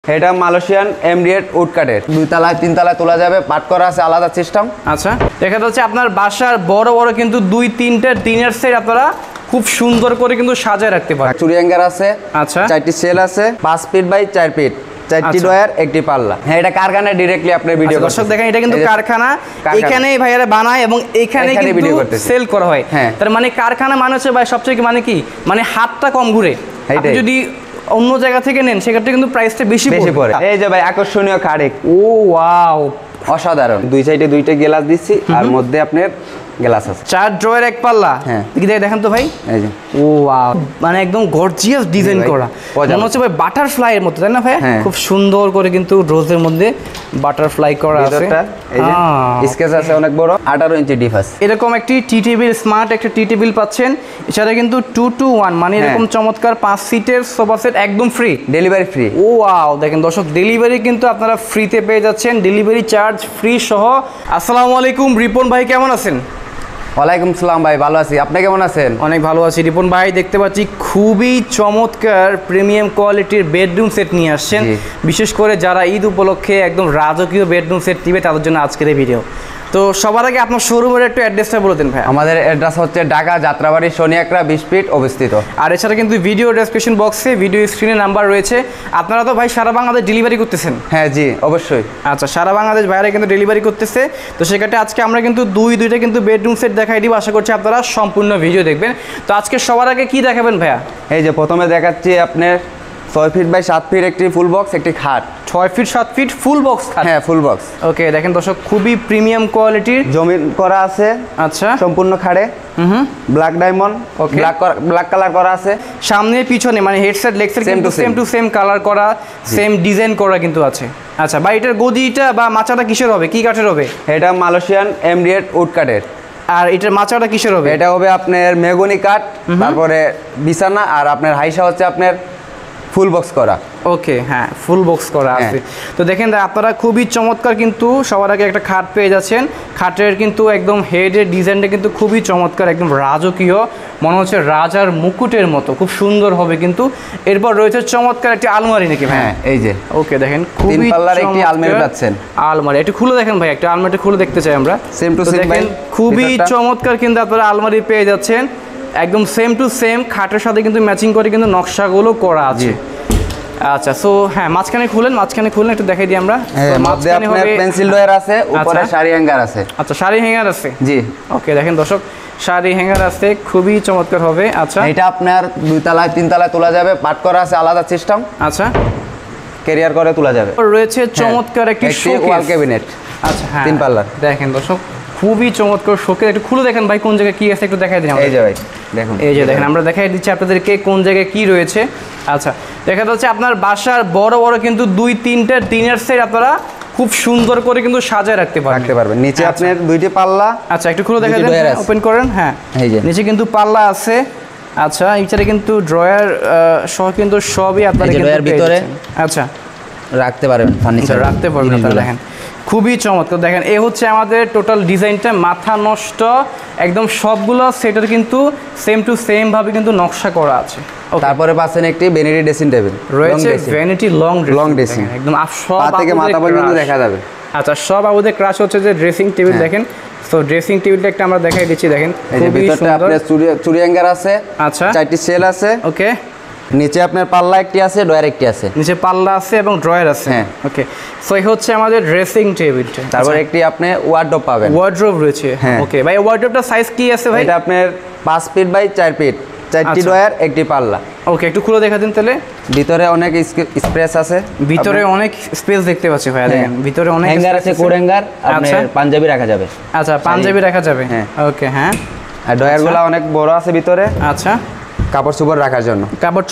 এটা Malaysian এমডিএড would কাঠের দুই তলায় তিন তলায় তোলা যাবে, পাট করা আছে আলাদা সিস্টেম। আচ্ছা, দেখা যাচ্ছে আপনার বাসার বড় বড় কিন্তু দুই তিনটা ডিনার সেট আপনারা খুব সুন্দর করে কিন্তু সাজায় রাখতে পারেন। চুরি হ্যাঙ্গার আছে, আচ্ছা, 4টি সেল আছে, 5 ফিট বাই 4 ফিট, 4টি ডয়ার, 1টি পাল্লা। হ্যাঁ, এটা কারখানায় ডাইরেক্টলি আপনি ভিডিও করতে দর্শক দেখেন, এটা কিন্তু কারখানা, এখানেই ভাইয়ারা বানায় এবং এখানেই কিন্তু সেল করা হয়। তার মানে কারখানা মানে হচ্ছে ভাই সবচেয়ে মানে কি, মানে হাতটা কম ঘুরে। আপনি যদি অন্য জায়গা থেকে নেন সেক্ষেত্রে কিন্তু প্রাইসটা বেশি পড়ে। এই যে ভাই আকর্ষণীয় খাড়েক, ও ওয়াও, অসাধারণ। দুই সাইডে দুইটা গ্লাস দিচ্ছি, আর মধ্যে আপনার গ্লাস আছে, 4 ড্রয়ার 1 পাল্লা। হ্যাঁ, দেখেন তো ভাই, এই যে ও ওয়াও, মানে একদম গর্জিয়াস ডিজাইন করা, মনে হচ্ছে ভাই বাটারফ্লাই এর মতো, তাই না ভাই? খুব সুন্দর করে কিন্তু রোজের মধ্যে বাটারফ্লাই করা আছে। এই যে স্কেচ আছে অনেক বড়, 18 ইঞ্চি ডিপ আছে। এরকম একটি টি টেবিল, স্মার্ট একটা টি টেবিল পাচ্ছেন। এছাড়া কিন্তু 2 to 1 মানে এরকম চমৎকার 5 সিটের সোফা সেট একদম ফ্রি, ডেলিভারি ফ্রি। ও ওয়াও, দেখেন দর্শক, ডেলিভারি কিন্তু আপনারা ফ্রিতে পেয়ে যাচ্ছেন, ডেলিভারি চার্জ ফ্রি সহ। আসসালামু আলাইকুম রিপন ভাই, কেমন আছেন? ওয়ালাইকুম সালাম ভাই, ভালো আছি, আপনি কেমন আছেন? অনেক ভালো আছি রিপন ভাই। দেখতে পাচ্ছি খুবই চমৎকার প্রিমিয়াম কোয়ালিটির বেডরুম সেট নিয়ে আসছেন, বিশেষ করে যারা ঈদ উপলক্ষে একদম রাজকীয় বেডরুম সেট দিবে তাদের জন্য আজকের এই ভিডিও। তো সবার আগে আপনার শোরুমের একটু অ্যাড্রেসটা বলে দিন ভাই। আমাদের অ্যাড্রেস হচ্ছে ঢাকা যাত্রাবাড়ি শনিয়াকড়া 20 ফিট অবস্থিত। আর এছাড়া কিন্তু ভিডিও ডেসক্রিপশন বক্সে ভিডিও স্ক্রিনে নাম্বার রয়েছে। আপনারা তো ভাই সারা বাংলাদেশ ডেলিভারি করতেছেন? হ্যাঁ জি, অবশ্যই। আচ্ছা, সারা বাংলাদেশ বাইরে কিন্তু ডেলিভারি করতেছে। তো সেক্ষেত্রে আজকে আমরা কিন্তু দুইটা কিন্তু বেডরুম সেট দেখাই দিব, আশা করছি আপনারা সম্পূর্ণ ভিডিও দেখবেন। তো আজকে সবার আগে কি দেখাবেন ভাইয়া? এই যে প্রথমে দেখাচ্ছি আপনার 6 ফিট বাই 7 ফিট একটি ফুল বক্স, একটি খাট। 6 ফিট 7 ফিট ফুল বক্স খাট? হ্যাঁ, ফুল বক্স। ওকে, দেখেন দর্শক, খুবই প্রিমিয়াম কোয়ালিটির জমিন করা আছে। আচ্ছা, সম্পূর্ণ খাড়ে, ব্ল্যাক ডায়মন্ড, ব্ল্যাক কালার করা আছে। সামনে পিছনে মানে হেডসেট লেগসেট কিন্তু সেম টু সেম কালার করা, সেম ডিজাইন করা কিন্তু আছে। আচ্ছা ভাই, এটার গদিটা বা মাচাটা কিসের হবে, কি কাঠের হবে? এটা মালয়েশিয়ান এমডিএড উড কাঠের। আর এটার মাচাটা কিসের হবে? এটা হবে আপনার মেহগনি কাঠ, তারপরে বিছানা, আর আপনার হাইসা হচ্ছে আপনার ফুল বক্স করা। ওকে, হ্যাঁ, ফুল বক্স করা আছে। তো দেখেন আপনারা খুবই চমৎকার কিন্তু সবার আগে একটা খাট পেয়ে যাচ্ছেন। খাটের কিন্তু একদম হেডের ডিজাইনটা কিন্তু খুবই চমৎকার, একদম রাজকীয়, মনে হচ্ছে রাজার মুকুটের মতো, খুব সুন্দর হবে কিন্তু। এরপর রয়েছে চমৎকার একটি আলমারি নাকি? হ্যাঁ, এই যে ওকে, দেখেন খুবই পাল্লার একটি আলমারি পাচ্ছেন। আলমারি একটু খুলে দেখেন ভাই, একটা আলমারিটা খুলে দেখতে চাই আমরা। সেম টু সেম ভাই, খুবই চমৎকার কিন্তু আপনারা আলমারি পেয়ে যাচ্ছেন, একদম সেম টু সেম খাটের সাথে কিন্তু ম্যাচিং করে কিন্তু নকশাগুলো করা আছে। আচ্ছা, সো হ্যাঁ, মাঝখানে খুলেন একটু দেখাই দিই আমরা। মধ্যে আপনার পেন্সিল ডয়ার আছে, উপরে শাড়ি হ্যাঙ্গার আছে। আচ্ছা, শাড়ি হ্যাঙ্গার আছে, জি। ওকে, দেখেন দর্শক, শাড়ি হ্যাঙ্গার আছে, খুবই চমৎকার হবে। আচ্ছা, এটা আপনার 2 তলায় 3 তলায় তোলা যাবে, পাট করা আছে আলাদা সিস্টেম। আচ্ছা, ক্যারিয়ার করে তোলা যাবে। রয়েছে চমৎকার একটি ওয়াল ক্যাবিনেট। আচ্ছা, হ্যাঁ, 3 পাল্লার। দেখেন দর্শক, খুবই চমৎকার শোকেস। একটু খুলে দেখেন ভাই, কোন জায়গায় কি আছে একটু দেখাই দিন। এই যে ভাই দেখুন, এই যে দেখেন, আমরা দেখাই দিচ্ছি আপনাদেরকে কোন জায়গায় কি রয়েছে। আচ্ছা, দেখা যাচ্ছে আপনার বাসার বড় বড় কিন্তু 2-3টা ডিনার সেট আপনারা খুব সুন্দর করে কিন্তু সাজায় রাখতে পারবেন। নিচে আপনার 2টি পাল্লা। আচ্ছা, একটু খুলে দেখা দেন, ওপেন করেন। হ্যাঁ, এই যে নিচে কিন্তু পাল্লা আছে। আচ্ছা, এছাড়া কিন্তু ড্রয়ার সহ কিন্তু সবই আপনারা কিন্তু ভিতরে আচ্ছা রাখতে পারবেন, ফার্নিচার রাখতে পারবেন। আপনারা দেখেন খুবই চমৎকার। দেখেন, এ হচ্ছে আমাদের টোটাল ডিজাইনটা, মাথা নষ্ট একদম, সবগুলো সেটার কিন্তু সেম টু সেম ভাবে কিন্তু নকশা করা আছে। তারপরে পাচ্ছেন একটি ভ্যানিটি ড্রেসিং টেবিল রয়েছে, ভ্যানিটি লং ড্রেসিং, একদম পা থেকে মাথা পর্যন্ত দেখা যাবে। আচ্ছা, সব আমাদের ক্রাশ হচ্ছে যে ড্রেসিং টেবিল। দেখেন, তো ড্রেসিং টেবিলটা একটা আমরা দেখাই দিচ্ছি। দেখেন খুবই সুন্দর, আপনার চুরি হ্যাঙ্গার আছে। আচ্ছা, 4টি সেল আছে। ওকে, নিচে আপনার পাল্লা একটি আছে, ডয়ার একটি আছে। নিচে পাল্লা আছে এবং ড্রয়ার আছে। হ্যাঁ, ওকে, সো এই হচ্ছে আমাদের ড্রেসিং টেবিলটা। তারপর একটি আপনি ওয়ার্ডরোব পাবেন। ওয়ার্ডরোব রয়েছে। ওকে ভাই, ওয়ার্ডরোবটা সাইজ কি আছে ভাই? এটা আপনার 5 ফিট বাই 4 ফিট, 4টি ডয়ার, একটি পাল্লা। ওকে, একটু খুলে দেখা দিন তাহলে। ভিতরে অনেক স্পেস আছে, ভিতরে অনেক স্পেস দেখতে পাচ্ছি ভাই। দেখেন ভিতরে অনেক হ্যাঙ্গার আছে, কোড হ্যাঙ্গার, আপনার পাঞ্জাবি রাখা যাবে। আচ্ছা, পাঞ্জাবি রাখা যাবে। হ্যাঁ, ওকে, হ্যাঁ। আর ডয়ারগুলো অনেক বড় আছে ভিতরে। আচ্ছা, কাপড় চোপড় রাখার জন্য,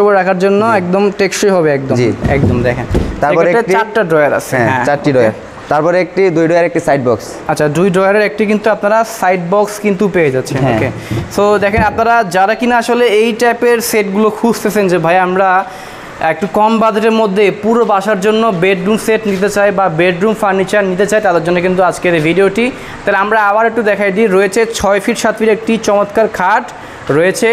একদম টেকসই হবে একদম। একদম দেখেন, তারপরে 4টা ড্রয়ার আছে। হ্যাঁ, 4টি ডয়ার। তারপরে একটি 2 ডয়ার একটি সাইড বক্স। আচ্ছা, 2 ডয়ারের একটি কিন্তু আপনারা সাইড বক্স কিন্তু পেয়ে যাচ্ছেন। ওকে, সো দেখেন, আপনারা যারা কিনা আসলে এই টাইপের সেটগুলো খুঁজতেছেন যে ভাই আমরা একটু কম বাজেটের মধ্যে পুরো বাসার জন্য বেডরুম সেট নিতে চাই বা বেডরুম ফার্নিচার নিতে চাই, তাদের জন্য কিন্তু আজকের এই ভিডিওটি। তাহলে আমরা আবার একটু দেখাই দিই। রয়েছে 6 ফিট 7 ফিট একটি চমৎকার খাট, রয়েছে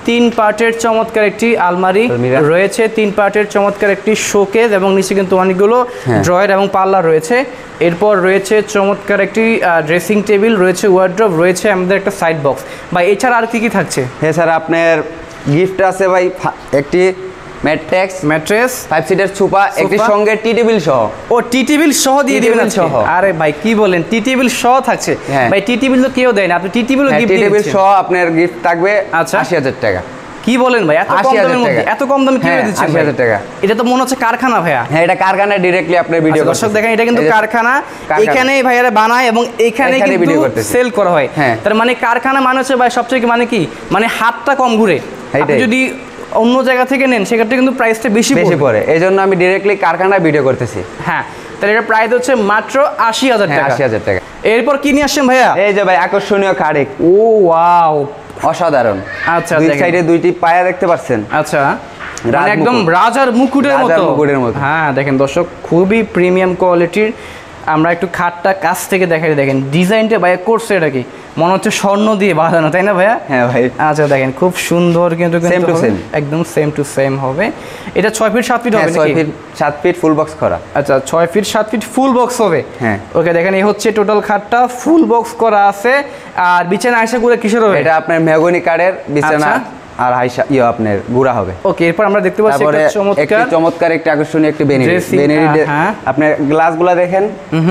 3 পার্টের চমৎকার একটি আলমারি রয়েছে, 3 পার্টের চমৎকার একটি শোকেস এবং নিচে কিন্তু অনেকগুলো ড্রয়ার এবং পাল্লা রয়েছে। এরপর রয়েছে চমৎকার একটি ড্রেসিং টেবিল, রয়েছে ওয়ার্ড্রপ, রয়েছে আমাদের একটা সাইড বক্স। ভাই এছাড়া আর কি কি থাকছে? এছাড়া আপনার গিফট আছে ভাই, একটি ম্যাট্রেস 5 সিটের সোফা, একটি সঙ্গে টি টেবিল সহ। ও টি টেবিল সহ দিয়ে দিবেন আজকে? আরে ভাই কি বলেন, টি টেবিল সহ থাকছে? ভাই টি টেবিল তো কেউ দেয় না, আপনি টি টেবিলও গিফট দিবেন? টি টেবিল সহ আপনার গিফট থাকবে ৮০,০০০ টাকা। কি বলেন ভাই, এত কম দামের মধ্যে এত কম দামে কিভাবে দিচ্ছেন? ৮০,০০০ টাকা। এটা তো মনে হচ্ছে কারখানা ভাইয়া। হ্যাঁ, এটা কারখানা ডাইরেক্টলি আপনার ভিডিও। দর্শক দেখেন, এটা কিন্তু কারখানা, এখানেই ভাইয়ারা বানায় এবং এখানে কিন্তু সেল করা হয়। তার মানে কারখানা মানে হচ্ছে ভাই সবচেয়ে মানে কি, মানে হাতটা কম ঘুরে। আপনি যদি অন্য জায়গা থেকে নেন সেক্ষেত্রে কিন্তু প্রাইসটা বেশি পড়ে, এই জন্য আমি ডাইরেক্টলি কারখানায় ভিডিও করতেছি। হ্যাঁ, তাহলে এটা প্রাইস হচ্ছে মাত্র ৮০,০০০ টাকা। ৮০,০০০ টাকা। এরপর কি নিয়ে আসছেন ভাইয়া? এই যে ভাই আকর্ষণীয় খাট। ও ওয়াও, অসাধারণ। আচ্ছা, দুই সাইডে দুইটি পায়া দেখতে পাচ্ছেন। আচ্ছা, মানে একদম রাজার মুকুটের মতো। হ্যাঁ দেখেন দর্শক, খুবই প্রিমিয়াম কোয়ালিটির। আমরা একটু খাটটা কাছ থেকে দেখাই, দেখেন ডিজাইনটা ভাইয়া করছে, এটা কি মনে হচ্ছে স্বর্ণ দিয়ে বাঁধানো, তাই না ভাইয়া? হ্যাঁ ভাই। আচ্ছা দেখেন, খুব সুন্দর, কিন্তু একদম সেম টু সেম হবে। এটা 6 ফিট 7 ফিট হবে নাকি? 6 ফিট 7 ফিট ফুল বক্স করা। আচ্ছা, 6 ফিট 7 ফিট ফুল বক্স হবে। হ্যাঁ, ওকে দেখেন, এই হচ্ছে টোটাল খাটটা, ফুল বক্স করা আছে। আর বিছানা আয়সা গুলো কিসের হবে? এটা আপনার মেহগনি কাঠের বিছানা আর হাইসা আপনার গুড়া হবে। ওকে, এরপর আমরা দেখতে পাচ্ছি একটা চমৎকার একটা আকর্ষণীয় একটা বেনিরি। আপনার গ্লাসগুলো দেখেন।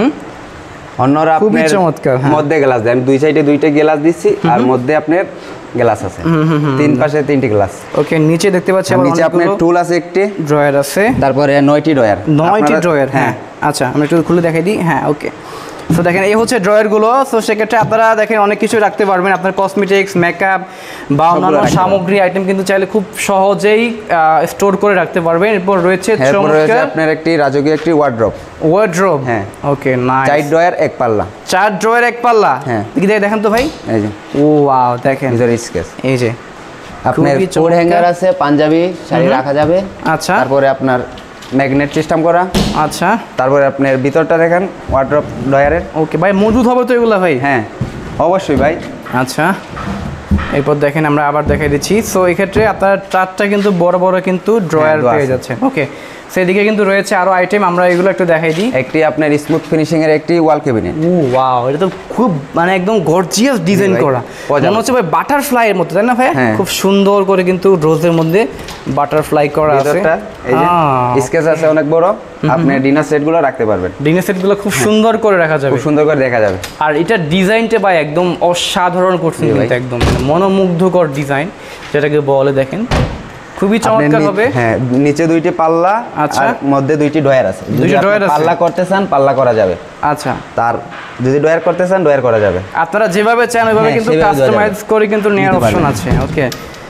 অন্যরা আপনার মধ্যে গ্লাস দেন, দুই সাইডে দুইটা গ্লাস দিচ্ছি, আর মধ্যে আপনার গ্লাস আছে, তিন পাশে 3টি গ্লাস। ওকে, নিচে দেখতে পাচ্ছি নিচে আপনার টুল আছে, একটি ড্রয়ার আছে, তারপরে 9টি ড্রয়ার। হ্যাঁ আচ্ছা, আমি একটু খুলে দেখাই দিই। হ্যাঁ ওকে, তো দেখেন এই হচ্ছে ড্রয়ারগুলো। তো সেক্ষেত্রে আপনারা দেখেন অনেক কিছু রাখতে পারবেন, আপনার কসমেটিক্স, মেকআপ বা অন্যান্য সামগ্রী আইটেম কিন্তু চাইলে খুব সহজেই স্টোর করে রাখতে পারবেন। এরপর রয়েছে আপনার একটি রাজকীয় একটি ওয়ার্ড্রপ। হ্যাঁ ওকে, নাইস। 4 ড্রয়ার 1 পাল্লা। 4 ড্রয়ার 1 পাল্লা। হ্যাঁ, দেখেন তো ভাই, এই যে ও ওয়াও, দেখেন স্কেচ। এই যে আপনার কোট হ্যাঙ্গার আছে, পাঞ্জাবি শাড়ি রাখা যাবে। আচ্ছা, তারপরে আপনার ম্যাগনেট সিস্টেম করা। আচ্ছা, তারপরে আপনার ভিতরটা দেখেন ওয়ার্ড্রপ ড্রয়ারের। ওকে ভাই, মজুদ হবে তো এগুলা ভাই? হ্যাঁ অবশ্যই ভাই। আচ্ছা, এরপর দেখেন আমরা আবার দেখাই দিচ্ছি। সো এই ক্ষেত্রে আপনার 4টা কিন্তু বড় বড় কিন্তু ড্রয়ার পেয়ে যাচ্ছেন। ওকে, সেদিকে কিন্তু রয়েছে আরো আইটেম, আমরা এগুলো একটু দেখাই দিই। একটি আপনার স্মুথ ফিনিশিং এর একটি ওয়াল ক্যাবিনেট। ও ওয়াও, এটা তো খুব মানে একদম গর্জিয়াস ডিজাইন করা, মনে হচ্ছে ভাই বাটারফ্লাই এর মতো, তাই না ভাই? খুব সুন্দর করে কিন্তু রোজের মধ্যে বাটারফ্লাই করা আছে। এই যে স্কেচ আছে অনেক বড়, আপনি ডিনার সেটগুলো রাখতে পারবেন। ডিনার সেটগুলো খুব সুন্দর করে রাখা যাবে, খুব সুন্দর করে দেখা যাবে। আর এটা ডিজাইনটা ভাই একদম অসাধারণ করছেন, কিন্তু একদম মনোমুগ্ধকর ডিজাইন যেটাকে বলে। দেখেন খুবই চমৎকার হবে। হ্যাঁ, নিচে 2টি পাল্লা, আচ্ছা, আর মধ্যে 2টি ড্রয়ার আছে। যদি পাল্লা করতে চান পাল্লা করা যাবে। আচ্ছা, তার যদি ড্রয়ার করতে চান ড্রয়ার করা যাবে। আপনারা যেভাবে চান ওইভাবে কিন্তু কাস্টমাইজ করে কিন্তু নেওয়ার অপশন আছে। ওকে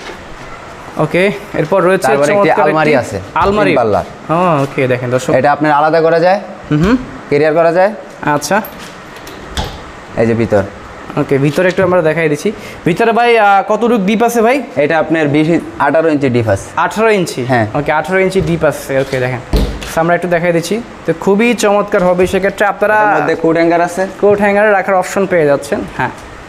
ওকে, এরপর রয়েছে একটি আলমারি আছে, আলমারি পাল্লা। ওকে দেখেন দর্শক, এটা আপনার আলাদা করা যায়, ক্যারিয়ার করা যায়। আচ্ছা, এই যে ভিতর। ওকে, ভিতরে একটু আমরা দেখাই দিচ্ছি। ভিতরে ভাই কতটুকু ডিপ আছে ভাই? এটা আপনার 18 ইঞ্চি ডিপ আছে। 18 ইঞ্চি? হ্যাঁ ওকে, 18 ইঞ্চি ডিপ আছে। ওকে দেখেন, আমরা একটু দেখাই দিচ্ছি। তো খুবই চমৎকার হবে। সেক্ষেত্রে আপনারা মধ্যে কোট হ্যাঙ্গার আছে, কোট হ্যাঙ্গারে রাখার অপশন পেয়ে যাচ্ছেন। হ্যাঁ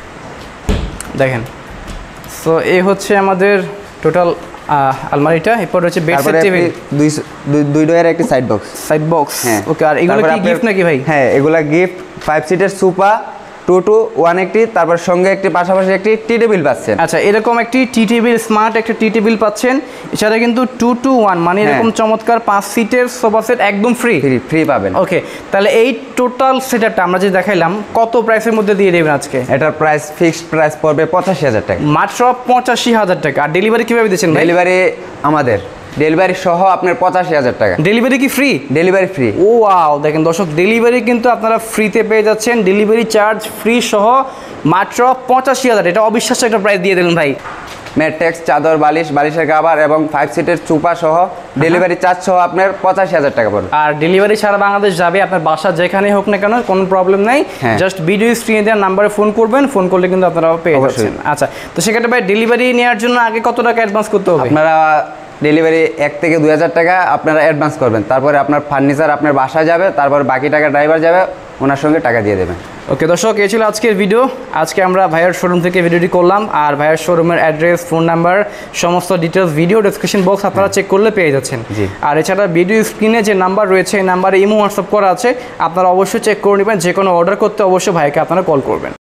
দেখেন, সো এই হচ্ছে আমাদের টোটাল আলমারিটা। এরপর হচ্ছে বেডসেট টেবিল, দুই ডয়ার একটি সাইড বক্স। হ্যাঁ ওকে, আর এগুলো কি গিফট নাকি ভাই? হ্যাঁ, এগুলা গিফট। 5 সিটের সোফা 2-1 একটি, তারপর সঙ্গে একটি পাশাপাশি একটি টি টেবিল পাচ্ছেন। আচ্ছা, এরকম একটি টি টেবিল, স্মার্ট একটা টি টেবিল পাচ্ছেন। এছাড়া কিন্তু 2-1 মানে এরকম চমৎকার 5 সিটের সোফা সেট একদম ফ্রি পাবেন। ওকে, তাহলে এই টোটাল সেটআপটা আমরা যে দেখাইলাম কত প্রাইসের মধ্যে দিয়ে দেবেন আজকে? এটার প্রাইস ফিক্সড প্রাইস পড়বে 85,000 টাকা, মাত্র 85,000 টাকা। আর ডেলিভারি কিভাবে দিচ্ছেন? ডেলিভারি আমাদের, ডেলিভারি সহ আপনার 85,000 টাকা। ডেলিভারি কি ফ্রি? Delivery free. ও ওয়াও, দেখেন দর্শক, ডেলিভারি কিন্তু আপনারা ফ্রিতে পেয়ে যাচ্ছেন, ডেলিভারি চার্জ ফ্রি সহ মাত্র 85,000। এটা অবিশ্বাস্য একটা প্রাইস দিয়ে দিলেন ভাই। ম্যাট্রেক্স, চাদর, বালিশের কভার এবং 5 সিটের সোফা সহ ডেলিভারি চার্জ সহ আপনার 85,000 টাকা পড়বে। আর ডেলিভারি সারা বাংলাদেশ যাবে, আপনার বাসা যেখানে হোক না কেন কোনো প্রবলেম নাই। জাস্ট ভিডিও স্ক্রিনে দেওয়ার নাম্বারে ফোন করবেন, ফোন করলে কিন্তু আপনারা পেয়ে যাচ্ছেন। আচ্ছা, তো সেক্ষেত্রে ভাই ডেলিভারি নেওয়ার জন্য আগে কত টাকা অ্যাডভান্স করতে হবে? আপনারা ডেলিভারি 1 থেকে 2,000 টাকা আপনারা অ্যাডভান্স করবেন, তারপরে আপনার ফার্নিচার আপনার বাসায় যাবে, তারপর বাকি টাকা ড্রাইভার যাবে, ওনার সঙ্গে টাকা দিয়ে দেবেন। ওকে দর্শক, এই ছিল আজকের ভিডিও। আজকে আমরা ভাইয়ার শোরুম থেকে ভিডিওটি করলাম, আর ভাইয়ার শোরুমের অ্যাড্রেস, ফোন নাম্বার, সমস্ত ডিটেলস ভিডিও ডেসক্রিপশন বক্স আপনারা চেক করলে পেয়ে যাচ্ছেন। আর এছাড়া ভিডিও স্ক্রিনে যে নাম্বার রয়েছে এই নাম্বারে ইমো হোয়াটসঅ্যাপ করা আছে, আপনারা অবশ্যই চেক করে নেবেন। যে কোনো অর্ডার করতে অবশ্যই ভাইকে আপনারা কল করবেন।